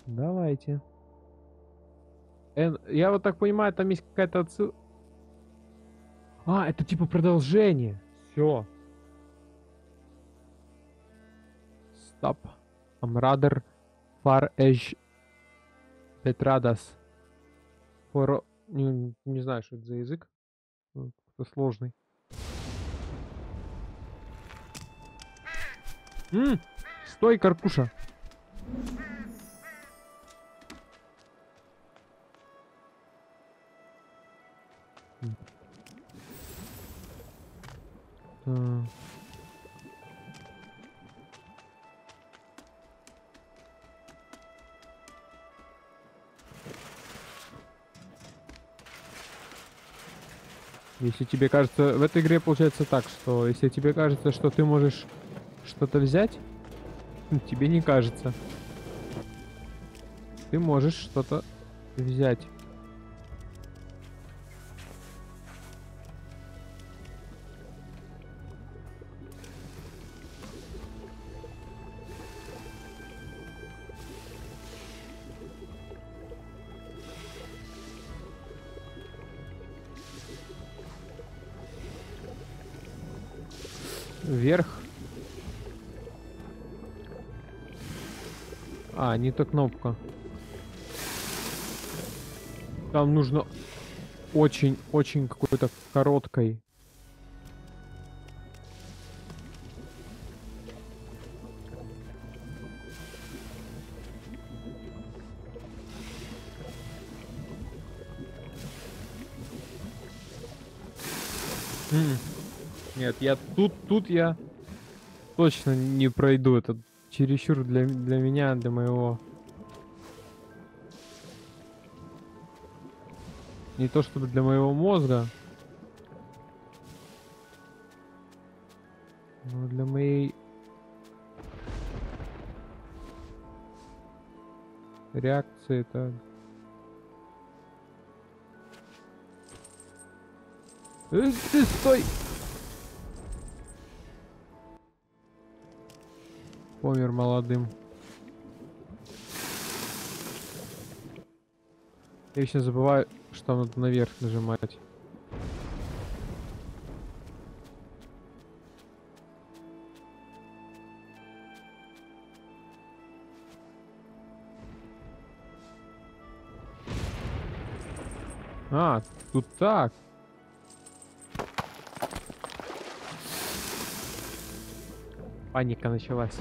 Давайте. Я вот так понимаю, там есть какая-то отсылка. А, это типа продолжение. Все. Стоп. I'm rather far edge betradas. For... Не знаю, что это за язык. Это сложный. Стой, Каркуша. М. Если тебе кажется... В этой игре получается так, что если тебе кажется, что ты можешь что-то взять, тебе не кажется. Ты можешь что-то взять. Вверх. А, не та кнопка. Там нужно очень какой-то короткой. Нет, я тут я точно не пройду. Это чересчур для меня, для моего. Не то чтобы для моего мозга, но для моей реакции это. Ты стой! Помер молодым. Я еще забываю, что надо наверх нажимать. А, тут так. Паника началась.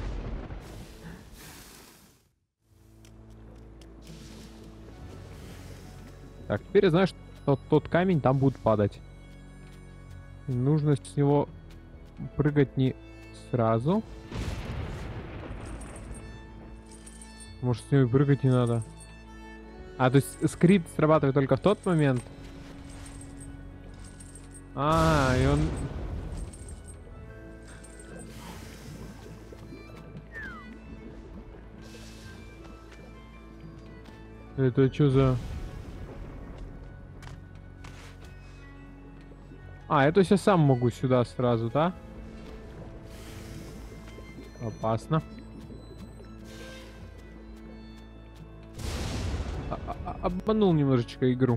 Так, теперь знаешь, тот камень там будет падать. Нужно с него прыгать не сразу. Может, с него прыгать не надо. А, то есть скрипт срабатывает только в тот момент. А, и он... Это что за... А, это я сам могу сюда сразу, да? Опасно. Обманул немножечко игру.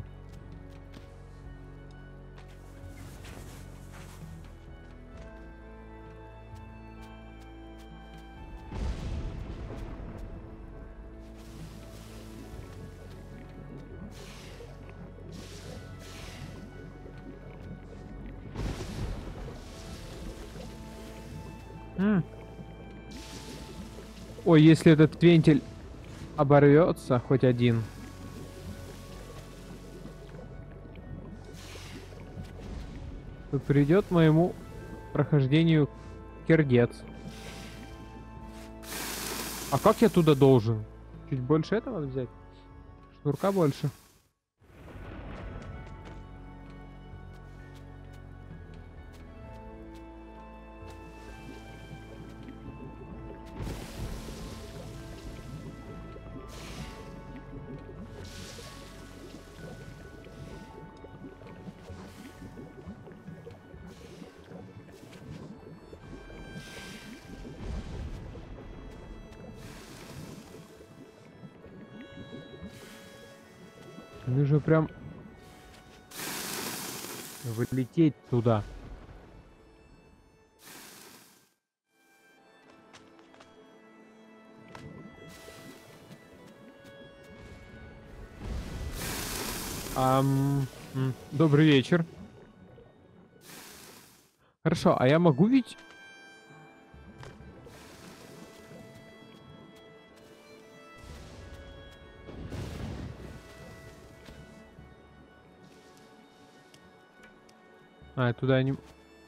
Ой, если этот вентиль оборвется, хоть один. То придет моему прохождению кирдец. А как я туда должен? Чуть больше этого взять? Шнурка больше. Нужно прям вылететь туда. Добрый вечер. Хорошо, а я могу ведь... А, я туда не... К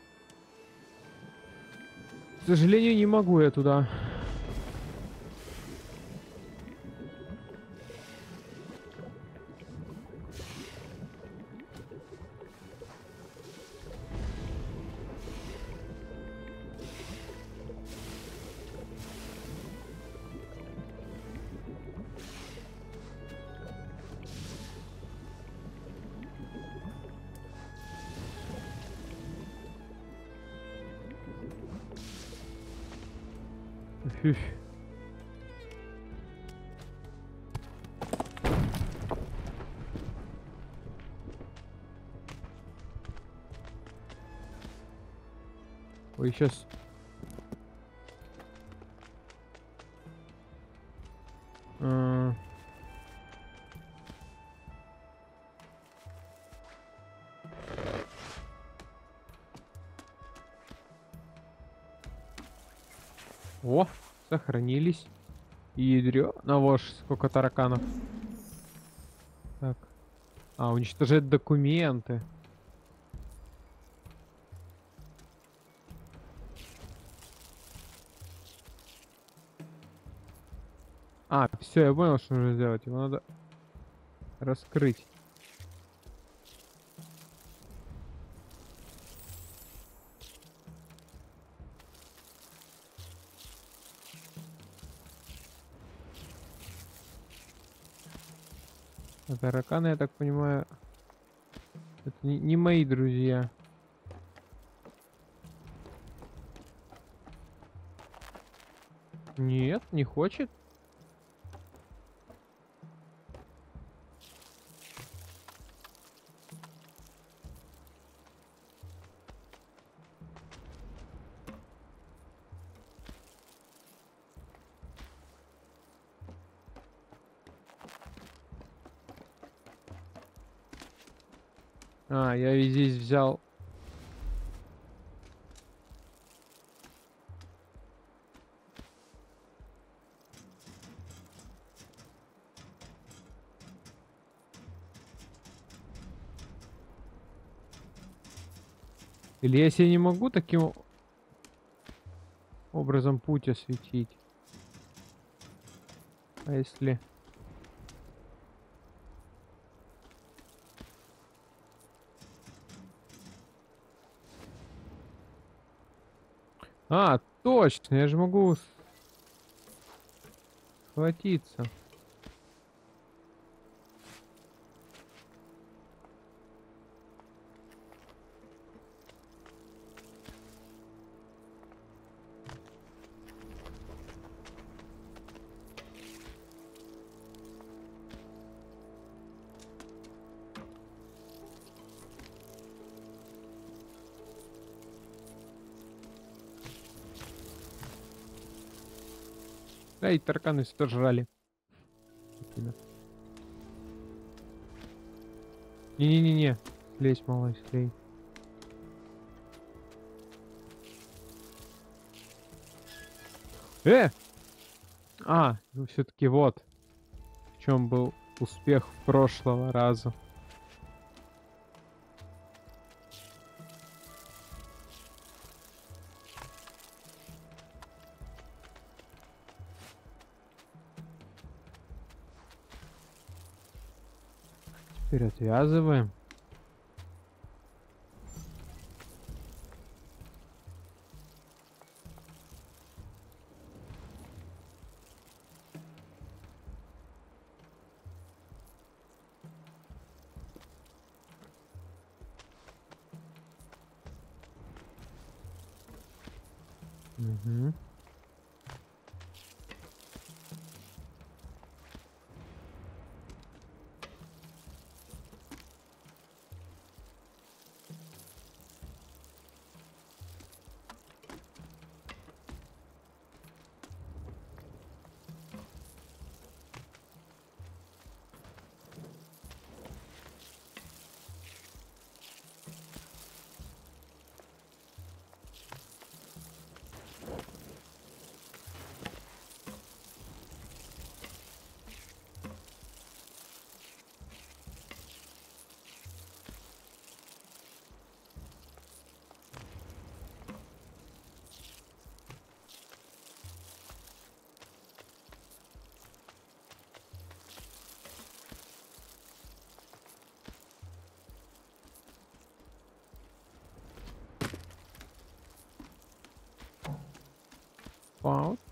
сожалению, не могу я туда. Фух. Ой, сейчас... О, сохранились. Ядрё, навож, сколько тараканов. Так. А, уничтожать документы. А, все, я понял, что нужно сделать. Его надо раскрыть. А тараканы, я так понимаю, это не мои друзья. Нет, не хочет. А, я ведь здесь взял. Или если я не могу таким образом путь осветить? А если... А, точно, я же могу схватиться. Эй, тараканы все сожрали. Не-не-не-не. Слезь, малыш, слезь. А, ну все-таки вот в чем был успех прошлого раза. Теперь отвязываем. Угу.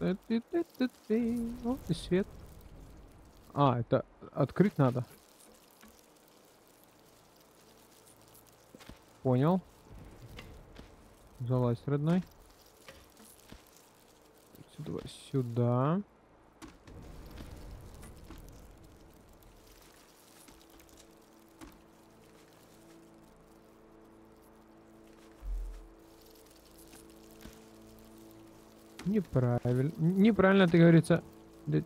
О, и свет. А, это открыть надо. Понял. Залазь, родной. Сюда, сюда. Неправильно. Неправильно ты, говорится. Да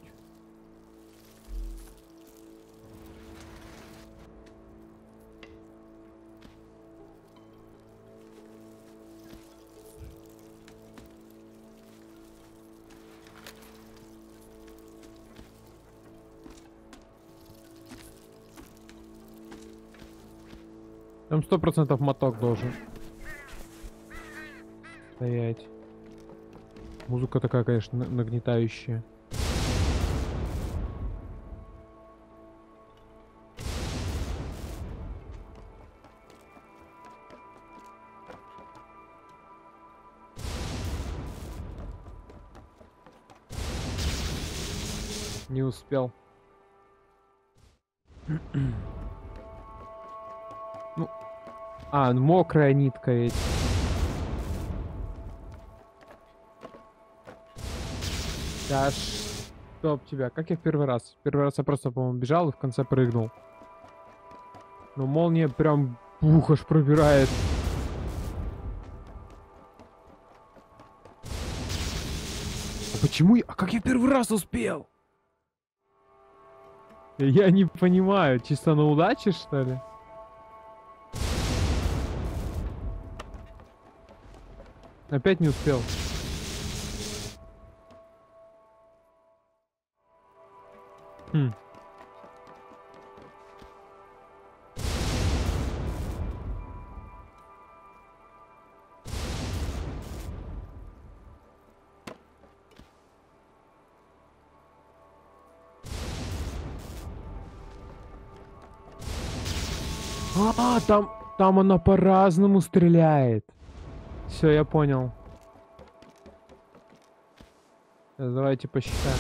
Там 100% моток должен стоять. Музыка такая, конечно, нагнетающая. Не успел. Ну, мокрая нитка ведь. Да чтоб тебя. Как я в первый раз? В первый раз я просто, по-моему, бежал и в конце прыгнул. Но молния прям бух аж пробирает. А почему я... А как я первый раз успел? Я не понимаю. Чисто на удаче, что ли? Опять не успел. Хм. Там она по-разному стреляет. Все, я понял. Давайте посчитаем.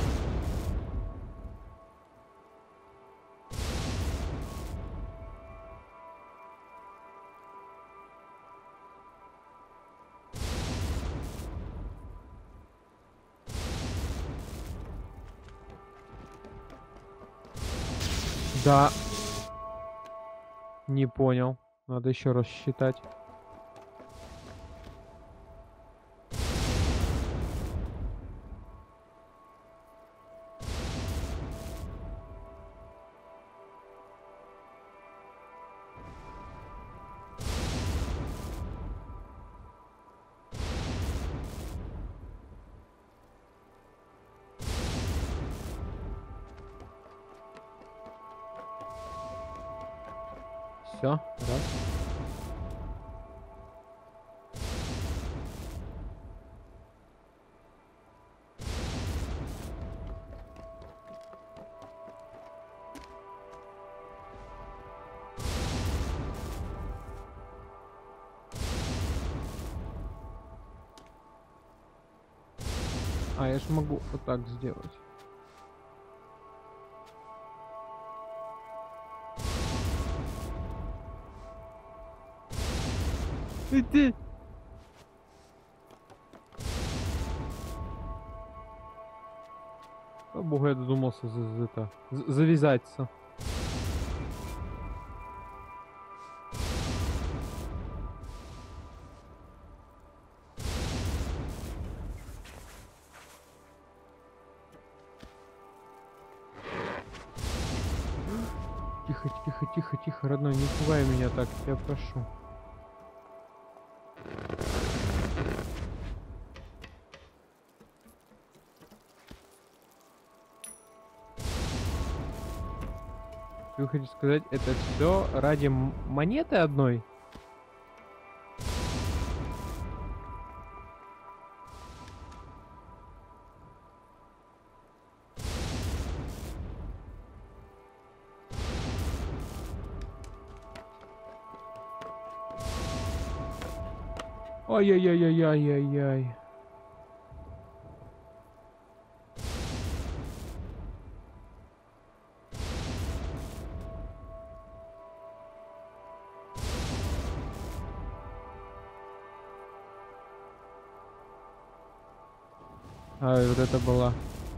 Да. Не понял. Надо еще раз считать. Все, раз. А, я ж могу вот так сделать. Иди. Слава богу, я додумался завязаться. Тихо, тихо, тихо, тихо, родной, не пугай меня так, я прошу. Вы хотите сказать, это все ради монеты одной? Ай-яй-яй-яй-яй-яй-яй. А вот это была.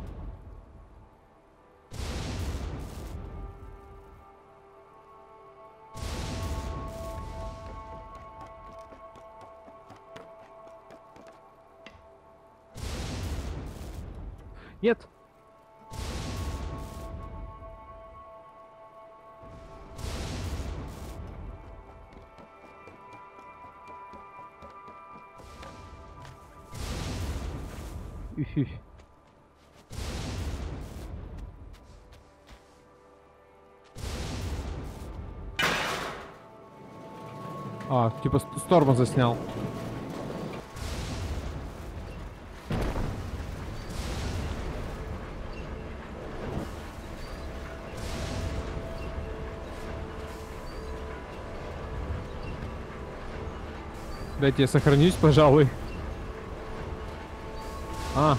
Нет. Иф. А, типа с тормоза снял. Дайте я сохранюсь, пожалуй. А.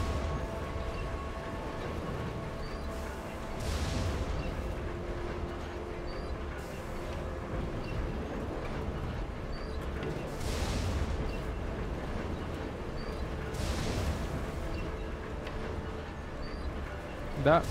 Да.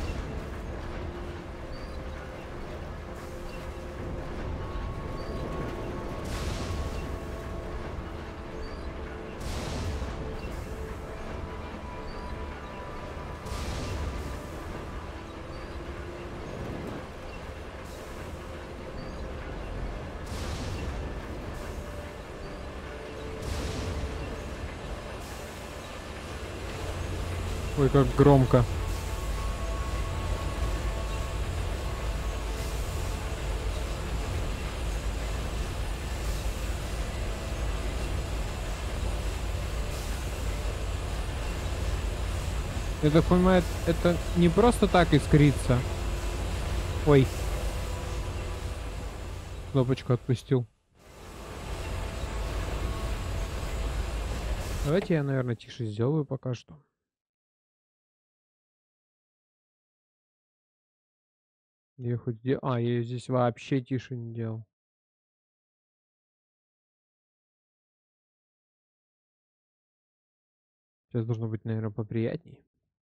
Ой, как громко. Я так понимаю, это не просто так искрится. Ой. Кнопочку отпустил. Давайте я, наверное, тише сделаю пока что. Я хоть я ее здесь вообще тише не делал. Сейчас должно быть, наверное, поприятней.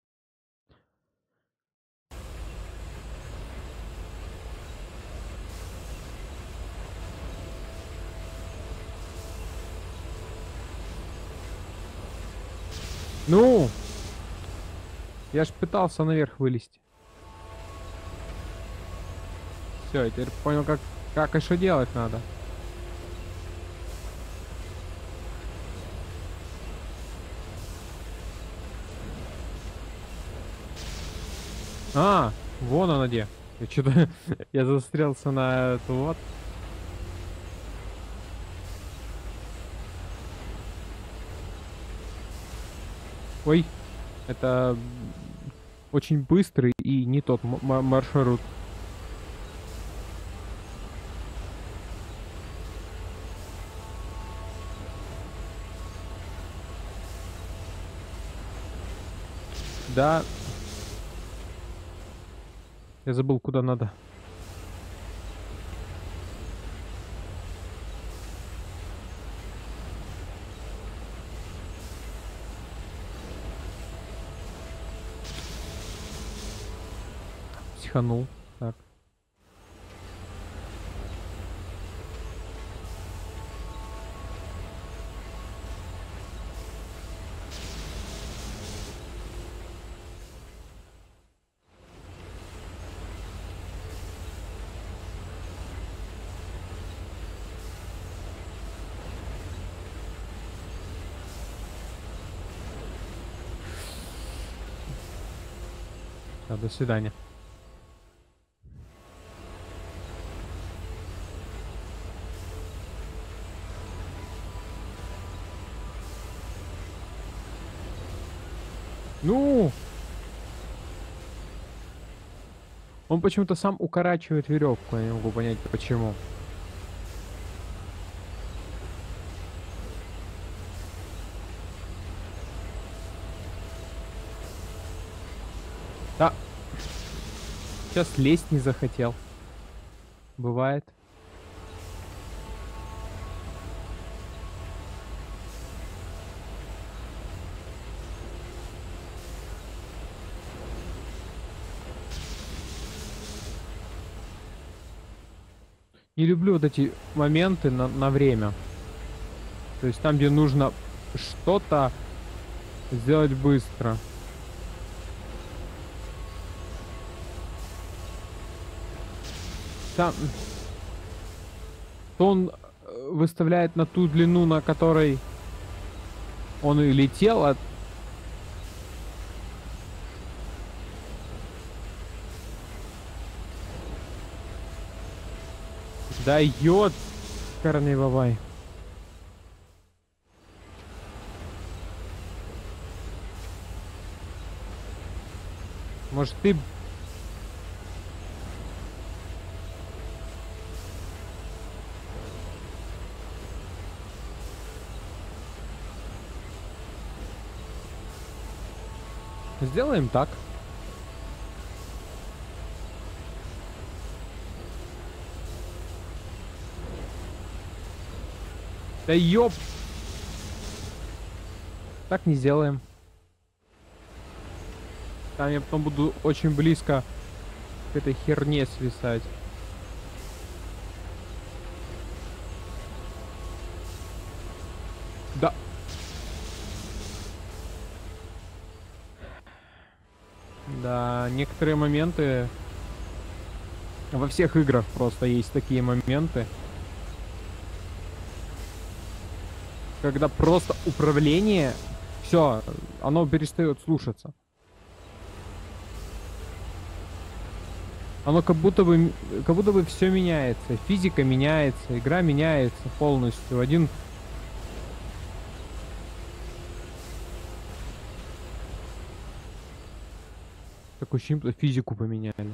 Ну! Я ж пытался наверх вылезти. Все, я теперь понял, как и что делать надо. А, вон она где. Я что-то я застрялся на эту вот. Ой, это очень быстрый и не тот маршрут. Да. Я забыл, куда надо. Психанул. Так. Да, до свидания. Ну! Он почему-то сам укорачивает веревку, я не могу понять почему. Да. Сейчас лезть не захотел. Бывает. Не люблю вот эти моменты на время. То есть там, где нужно что-то сделать быстро. Там... То он выставляет на ту длину, на которой он и летел, а... Да ёт, карный бабай. Может ты... Сделаем так. Да ёп! Так не сделаем. Там я потом буду очень близко к этой херне свисать. Да. Да, некоторые моменты... Во всех играх просто есть такие моменты. Когда просто управление... Все, оно перестает слушаться. Оно как будто бы все меняется. Физика меняется, игра меняется полностью. Один... Такое ощущение, что физику поменяли.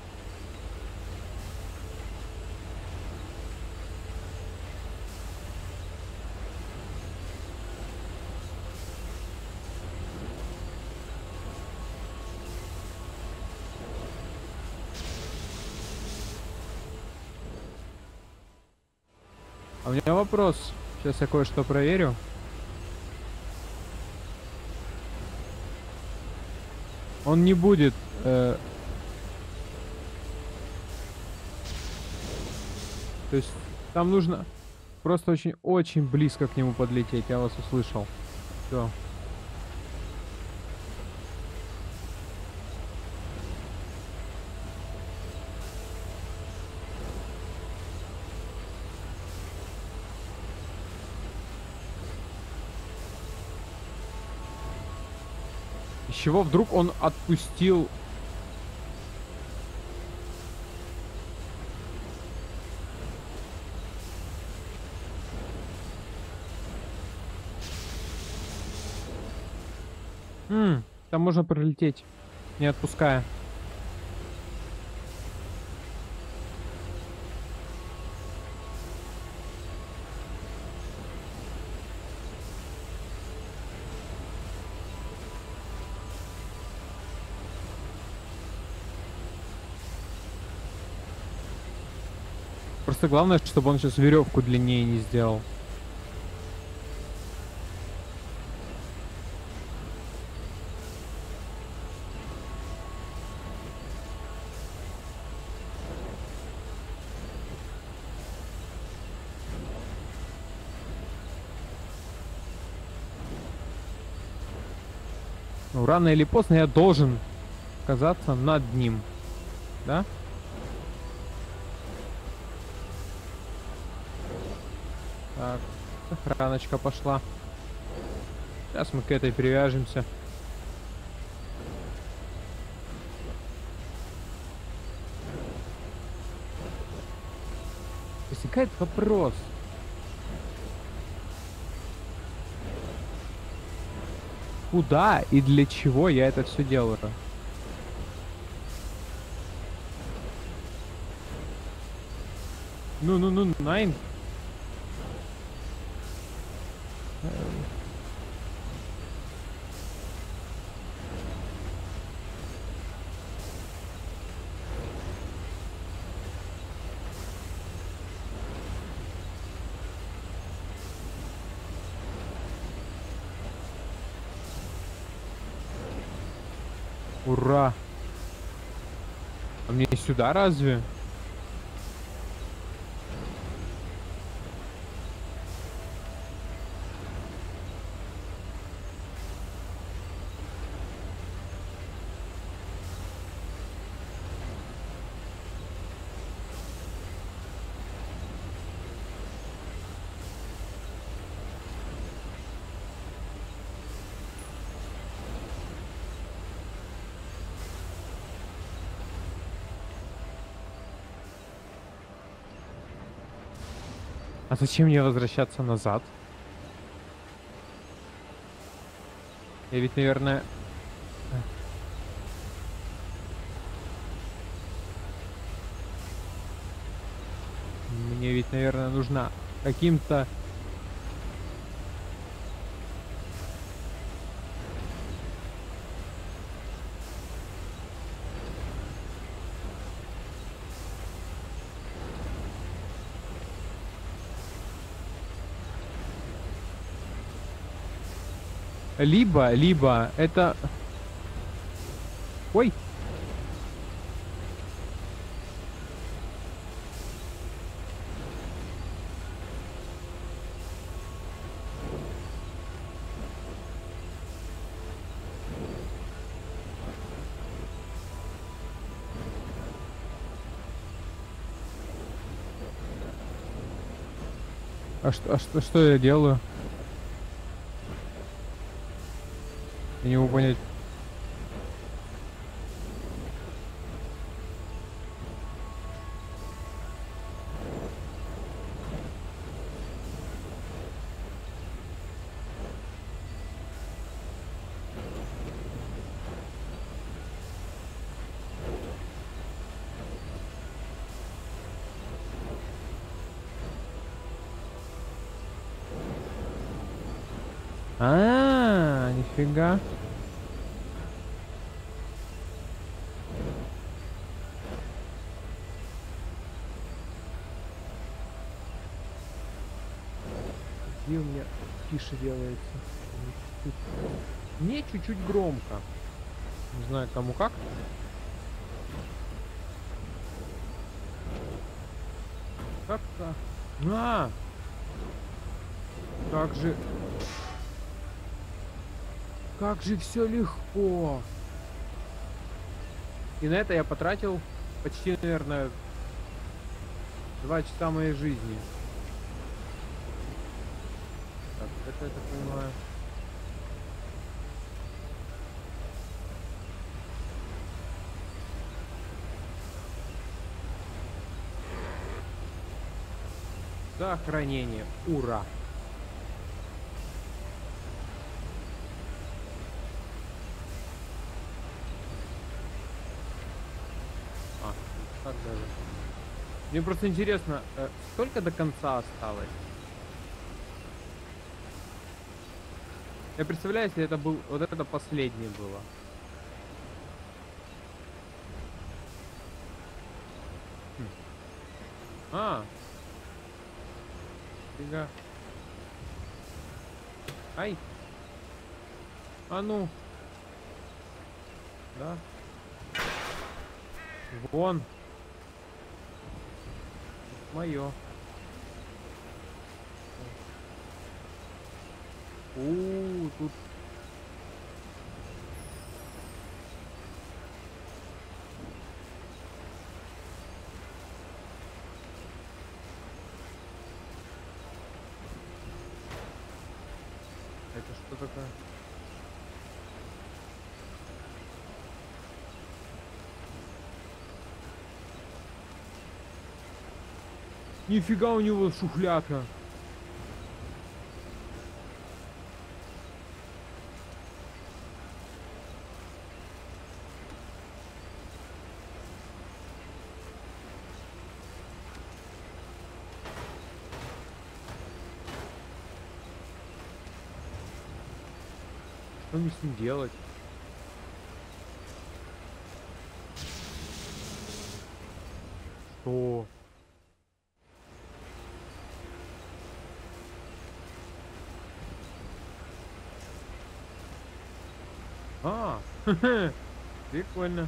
А у меня вопрос. Сейчас я кое-что проверю. Он не будет... То есть там нужно просто очень близко к нему подлететь. Я вас услышал. Все. Из чего вдруг он отпустил... Там можно пролететь, не отпуская. Просто главное, чтобы он сейчас веревку длиннее не сделал. Ну, рано или поздно я должен оказаться над ним. Да? Так, охраночка пошла. Сейчас мы к этой привяжемся. Возникает вопрос. Куда и для чего я это все делаю? Ну, найн. Ура! А мне сюда разве? А зачем мне возвращаться назад? Я ведь, наверное... Мне ведь, наверное, нужна каким-то... Либо это... Ой! Что я делаю? Я не могу понять. Нифига. Где у меня тише делается? Мне чуть-чуть громко. Не знаю, кому как. Как-то... Как же... Как же все легко. И на это я потратил почти, наверное, 2 часа моей жизни. Так, это я так понимаю. Сохранение. Ура! Так даже. Мне просто интересно, сколько до конца осталось? Я представляю, если это был... Вот это последнее было. Фига. Ай. А ну. Да. Вон. Мое. Тут. Это что такое? Нифига у него шухлядка. Что мне с ним делать? Что? Прикольно.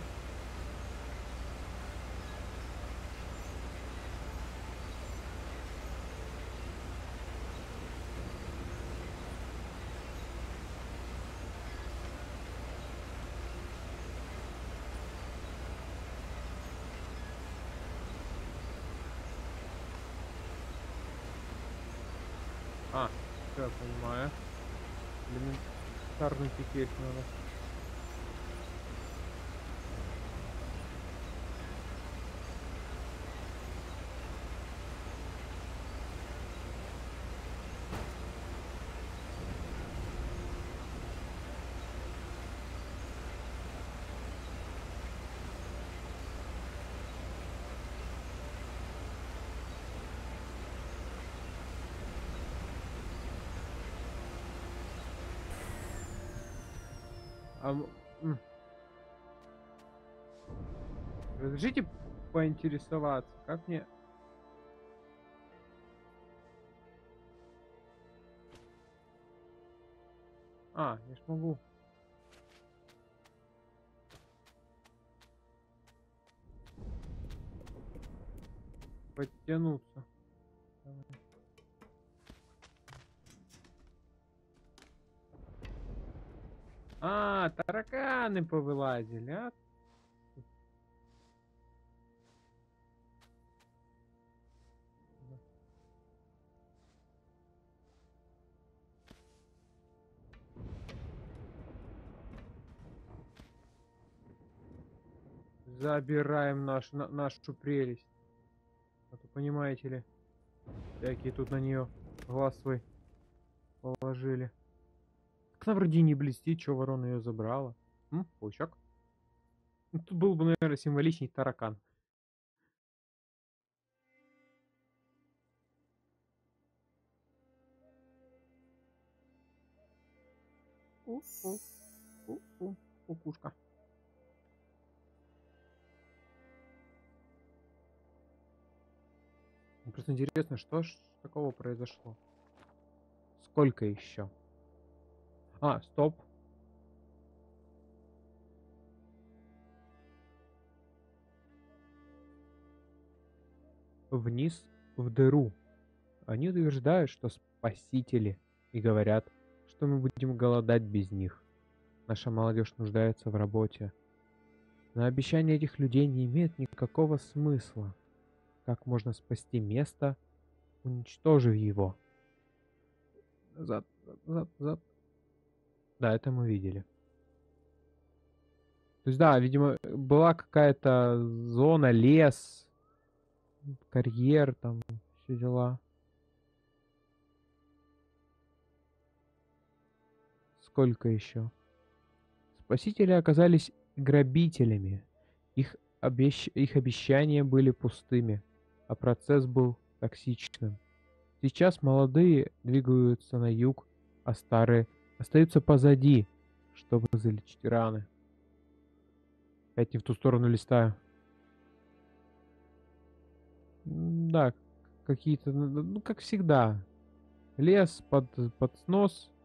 Все, я понимаю. Элементарный пикет надо. м, разрешите поинтересоваться, как мне... Я ж могу подтянуться. Давай. Тараканы повылазили, а? Забираем нашу прелесть. А то, понимаете ли, всякие тут на нее глаз свой положили. Так она вроде не блестит, что ворона ее забрала. Паучок. Ну, тут был бы, наверное, символичный таракан. У-у, у-у, кукушка. Мне просто интересно, что ж такого произошло? Сколько еще? Стоп. Вниз в дыру. Они утверждают, что спасители, и говорят, что мы будем голодать без них. Наша молодежь нуждается в работе. Но обещания этих людей не имеют никакого смысла. Как можно спасти место, уничтожив его? Назад, назад, назад. Да, это мы видели. То есть, да, видимо, была какая-то зона, лес, карьер, там, все дела. Сколько еще? Спасители оказались грабителями. Их обещания были пустыми, а процесс был токсичным. Сейчас молодые двигаются на юг, а старые остаются позади, чтобы залечить раны. Опять не в ту сторону листаю. Да, какие-то, ну, как всегда. Лес под снос,